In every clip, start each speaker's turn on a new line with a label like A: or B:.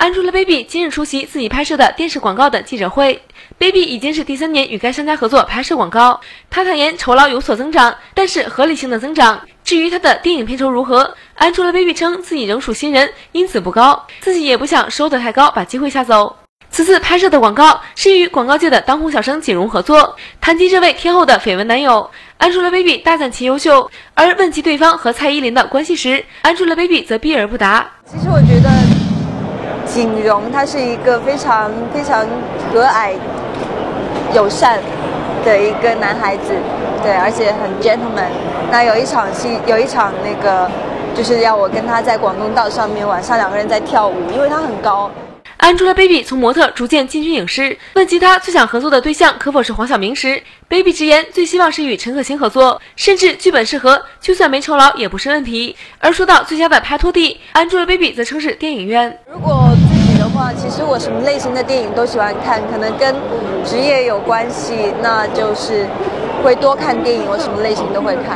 A: Angelababy 今日出席自己拍摄的电视广告的记者会。Baby 已经是第3年与该商家合作拍摄广告。她坦言酬劳有所增长，但是合理性的增长。至于她的电影片酬如何，Angelababy 称自己仍属新人，因此不高，自己也不想收得太高，把机会吓走。此次拍摄的广告是与广告界的当红小生锦荣合作。谈及这位天后的绯闻男友，Angelababy 大赞其优秀，而问及对方和蔡依林的关系时，Angelababy 则避而不答。
B: 其实我觉得锦荣他是一个非常和蔼、友善的一个男孩子，对，而且很 gentleman。那有一场那个就是要我跟他在广东道上面晚上2个人在跳舞，因为他很高。
A: Angelababy 从模特逐渐进军影视，问及她最想合作的对象可否是黄晓明时，Baby 直言最希望是与陈可辛合作，甚至剧本适合，就算没酬劳也不是问题。而说到最佳的拍拖地，Angelababy 则称是电影院。
B: 如果自己的话，其实我什么类型的电影都喜欢看，可能跟职业有关系，那就是会多看电影，我什么类型都会看。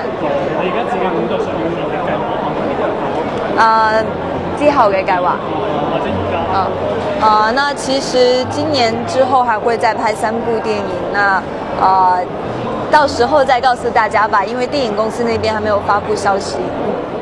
B: 之後嘅計劃，那其實今年之後還會再拍3部電影，那到時候再告訴大家吧，因為電影公司那邊還沒有發布消息。